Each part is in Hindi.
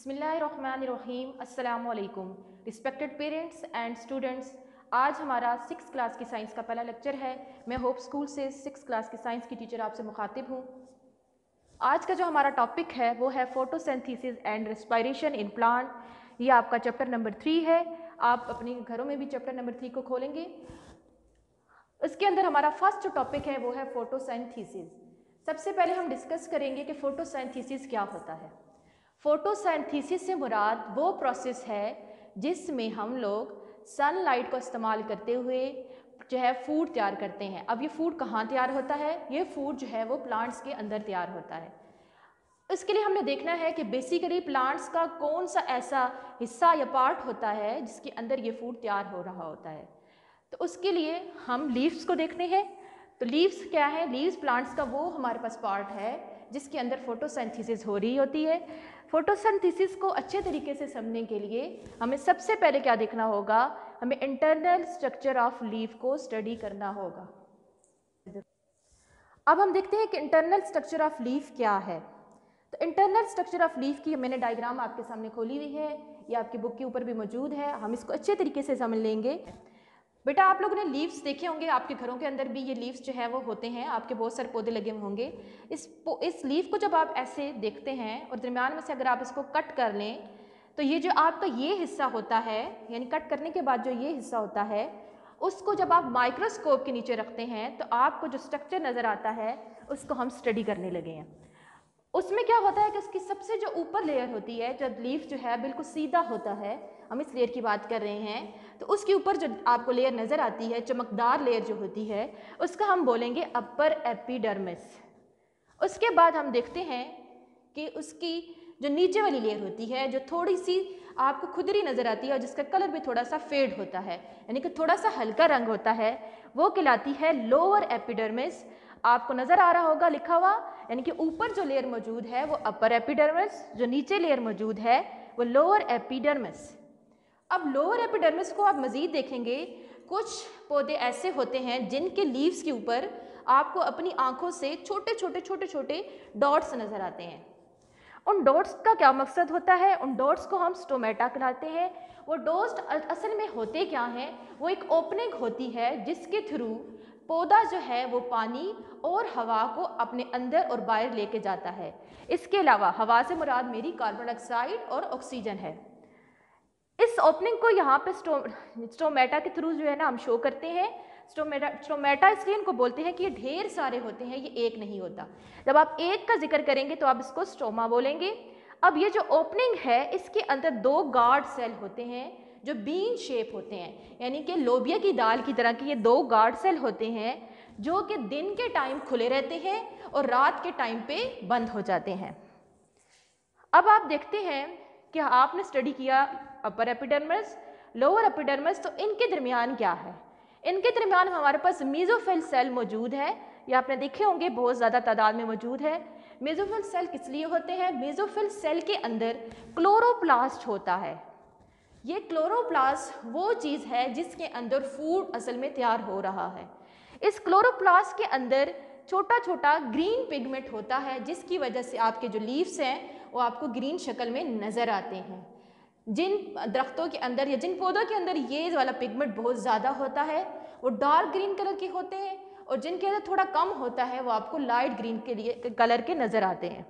बिस्मिल्लाहिर्रहमानिर्रहीम। अस्सलामु अलैकुम रिस्पेक्टेड पेरेंट्स एंड स्टूडेंट्स। आज हमारा 6th क्लास की साइंस का पहला लेक्चर है। मैं होप स्कूल से 6th क्लास की साइंस की टीचर आपसे मुखातिब हूँ। आज का जो हमारा टॉपिक है वो है photosynthesis and respiration in plant. ये आपका चैप्टर नंबर 3 है। आप अपने घरों में भी चैप्टर नंबर 3 को खोलेंगे। इसके अंदर हमारा फर्स्ट जो टॉपिक है वो है फोटोसिंथेसिस। सबसे पहले हम डिस्कस करेंगे कि फोटोसिंथेसिस क्या होता है। फोटोसिंथेसिस से मुराद वो प्रोसेस है जिसमें हम लोग सनलाइट को इस्तेमाल करते हुए जो है फूड तैयार करते हैं। अब ये फूड कहाँ तैयार होता है? ये फूड जो है वो प्लांट्स के अंदर तैयार होता है। इसके लिए हमने देखना है कि बेसिकली प्लांट्स का कौन सा ऐसा हिस्सा या पार्ट होता है जिसके अंदर ये फूड तैयार हो रहा होता है। तो उसके लिए हम लीव्स को देखने हैं। तो लीव्स क्या है? लीव्स प्लांट्स का वो हमारे पास पार्ट है जिसके अंदर फोटोसिंथेसिस हो रही होती है। फोटोसिंथेसिस को अच्छे तरीके से समझने के लिए हमें सबसे पहले क्या देखना होगा? हमें इंटरनल स्ट्रक्चर ऑफ लीफ को स्टडी करना होगा। अब हम देखते हैं कि इंटरनल स्ट्रक्चर ऑफ लीफ क्या है। तो इंटरनल स्ट्रक्चर ऑफ लीफ की मैंने डायग्राम आपके सामने खोली हुई है। ये आपकी बुक के ऊपर भी मौजूद है। हम इसको अच्छे तरीके से समझ लेंगे। बेटा आप लोगों ने लीव्स देखे होंगे, आपके घरों के अंदर भी ये लीव्स जो है वो होते हैं। आपके बहुत सारे पौधे लगे हुए होंगे। इस लीफ को जब आप ऐसे देखते हैं और दरम्यान में से अगर आप इसको कट कर लें तो ये जो आपका ये हिस्सा होता है, यानी कट करने के बाद जो ये हिस्सा होता है, उसको जब आप माइक्रोस्कोप के नीचे रखते हैं तो आपको जो स्ट्रक्चर नज़र आता है उसको हम स्टडी करने लगे हैं। उसमें क्या होता है कि उसकी सबसे जो ऊपर लेयर होती है, जब लीफ जो है बिल्कुल सीधा होता है, हम इस लेयर की बात कर रहे हैं, तो उसके ऊपर जो आपको लेयर नज़र आती है, चमकदार लेयर जो होती है, उसका हम बोलेंगे अपर एपिडर्मिस। उसके बाद हम देखते हैं कि उसकी जो नीचे वाली लेयर होती है, जो थोड़ी सी आपको खुदरी नज़र आती है और जिसका कलर भी थोड़ा सा फेड होता है, यानी कि थोड़ा सा हल्का रंग होता है, वो कहलाती है लोअर एपिडर्मिस। आपको नज़र आ रहा होगा लिखा हुआ, यानी कि ऊपर जो लेयर मौजूद है वो अपर एपिडर्मिस, जो नीचे लेयर मौजूद है वो लोअर एपिडर्मिस। अब लोअर एपिडर्मिस को आप मज़ीद देखेंगे, कुछ पौधे ऐसे होते हैं जिनके लीव्स के ऊपर आपको अपनी आंखों से छोटे छोटे डॉट्स नज़र आते हैं। उन डॉट्स का क्या मकसद होता है? उन डॉट्स को हम स्टोमेटा कहलाते हैं। वो डॉट्स असल में होते क्या हैं? वो एक ओपनिंग होती है जिसके थ्रू पौधा जो है वो पानी और हवा को अपने अंदर और बाहर लेके जाता है। इसके अलावा हवा से मुराद मेरी कार्बन डाइऑक्साइड और ऑक्सीजन है। इस ओपनिंग को यहाँ पे स्टोमेटा के थ्रू जो है ना हम शो करते हैं। स्टोमेटा इसलिए इनको बोलते हैं कि ये ढेर सारे होते हैं, ये एक नहीं होता। जब आप एक का जिक्र करेंगे तो आप इसको स्टोमा बोलेंगे। अब ये जो ओपनिंग है इसके अंदर 2 गार्ड सेल होते हैं जो बीन शेप होते हैं, यानी कि लोबिया की दाल की तरह के ये 2 गार्ड सेल होते हैं जो कि दिन के टाइम खुले रहते हैं और रात के टाइम पे बंद हो जाते हैं। अब आप देखते हैं कि आपने स्टडी किया अपर एपिडर्मिस, लोअर एपिडर्मिस, तो इनके दरमियान क्या है? इनके दरमियान हमारे पास मेसोफिल सेल मौजूद है। ये आपने देखे होंगे बहुत ज़्यादा तादाद में मौजूद है। मेसोफिल सेल किस लिए होते हैं? मेसोफिल सेल के अंदर क्लोरोप्लास्ट होता है। ये क्लोरोप्लास्ट वो चीज़ है जिसके अंदर फूड असल में तैयार हो रहा है। इस क्लोरोप्लास्ट के अंदर छोटा छोटा ग्रीन पिगमेंट होता है जिसकी वजह से आपके जो लीव्स हैं वो आपको ग्रीन शक्ल में नज़र आते हैं। जिन दरख्तों के अंदर या जिन पौधों के अंदर ये वाला पिगमेंट बहुत ज़्यादा होता है वो डार्क ग्रीन कलर के होते हैं, और जिनके अंदर थोड़ा कम होता है वो आपको लाइट ग्रीन के लिए कलर के नज़र आते हैं।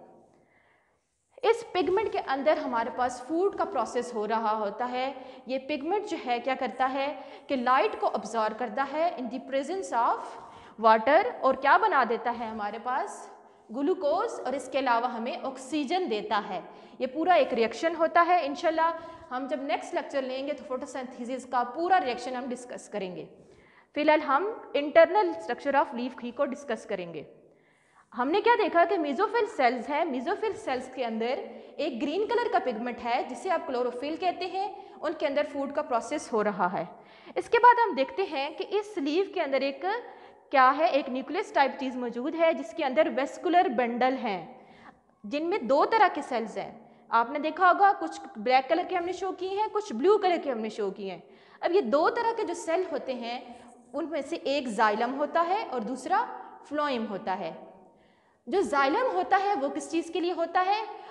इस पिगमेंट के अंदर हमारे पास फूड का प्रोसेस हो रहा होता है। ये पिगमेंट जो है क्या करता है कि लाइट को ऑब्जॉर्व करता है in the presence of water, और क्या बना देता है हमारे पास ग्लूकोज, और इसके अलावा हमें ऑक्सीजन देता है। ये पूरा एक रिएक्शन होता है। इंशाल्लाह हम जब नेक्स्ट लेक्चर लेंगे तो फोटोसिंथेसिस का पूरा रिएक्शन हम डिस्कस करेंगे। फिलहाल हम इंटरनल स्ट्रक्चर ऑफ लीफ ही को डिस्कस करेंगे। हमने क्या देखा कि मेसोफिल सेल्स हैं। मेसोफिल सेल्स के अंदर एक ग्रीन कलर का पिगमेंट है जिसे आप क्लोरोफिल कहते हैं। उनके अंदर फूड का प्रोसेस हो रहा है। इसके बाद हम देखते हैं कि इस लीफ के अंदर एक क्या है, एक न्यूक्लियस टाइप चीज़ मौजूद है जिसके अंदर वेस्कुलर बंडल हैं जिनमें 2 तरह के सेल्स हैं। आपने देखा होगा कुछ ब्लैक कलर के हमने शो किए हैं, कुछ ब्लू कलर के हमने शो किए हैं। अब ये 2 तरह के जो सेल होते हैं उनमें से एक जाइलम होता है और दूसरा फ्लोएम होता है। जो जाइलम होता है वो किस चीज़ के लिए होता है?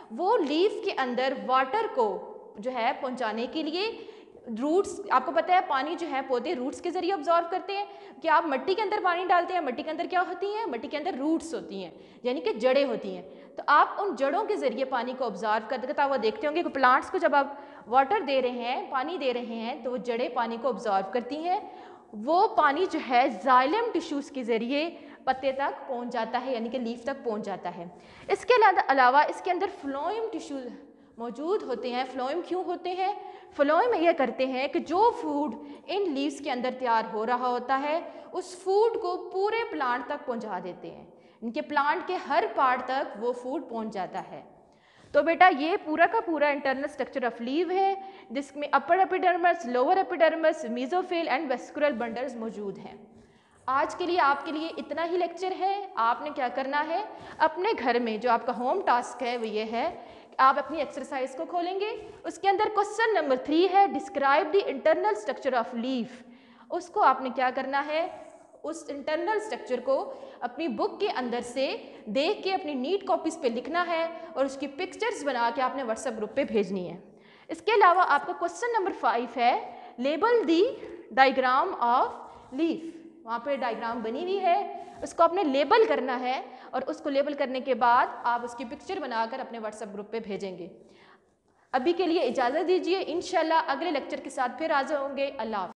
वो लीफ के अंदर वाटर को जो है पहुंचाने के लिए रूट्स, आपको पता है पानी जो है पौधे रूट्स के जरिए ऑब्जॉर्व करते हैं। कि आप मिट्टी के अंदर पानी डालते हैं, मिट्टी के अंदर क्या होती हैं, मिट्टी के अंदर रूट्स होती हैं, यानी कि जड़ें होती हैं। तो आप उन जड़ों के ज़रिए पानी को ऑब्जॉर्व करते हुए देखते होंगे कि प्लांट्स को जब आप वाटर दे रहे हैं, पानी दे रहे हैं, तो वो जड़ें पानी को ऑब्जॉर्व करती हैं। वो पानी जो है जाइलम टिश्यूज़ के ज़रिए पत्ते तक पहुंच जाता है, यानी कि लीफ तक पहुंच जाता है। इसके अलावा इसके अंदर फ्लोएम टिश्यू मौजूद होते हैं। फ्लोएम क्यों होते हैं? फ्लोएम यह करते हैं कि जो फूड इन लीव्स के अंदर तैयार हो रहा होता है उस फूड को पूरे प्लांट तक पहुंचा देते हैं। इनके प्लांट के हर पार्ट तक वो फूड पहुंच जाता है। तो बेटा ये पूरा का पूरा इंटरनल स्ट्रक्चर ऑफ लीव है, जिसमें upper epidermis, lower epidermis, mesophyll and vascular bundles मौजूद हैं। आज के लिए आपके लिए इतना ही लेक्चर है। आपने क्या करना है, अपने घर में जो आपका होम टास्क है वो ये है, आप अपनी एक्सरसाइज को खोलेंगे, उसके अंदर क्वेश्चन नंबर 3 है, describe the internal structure of leaf. उसको आपने क्या करना है, उस इंटरनल स्ट्रक्चर को अपनी बुक के अंदर से देख के अपनी नीट कॉपीज़ पे लिखना है और उसकी पिक्चर्स बना के आपने व्हाट्सएप ग्रुप पे भेजनी है। इसके अलावा आपका क्वेश्चन नंबर 5 है, label the diagram of leaf. वहाँ पे डायग्राम बनी हुई है, उसको आपने लेबल करना है और उसको लेबल करने के बाद आप उसकी पिक्चर बनाकर अपने व्हाट्सएप ग्रुप पे भेजेंगे। अभी के लिए इजाज़त दीजिए, इंशाल्लाह अगले लेक्चर के साथ फिर हाज़िर होंगे। अल्लाह।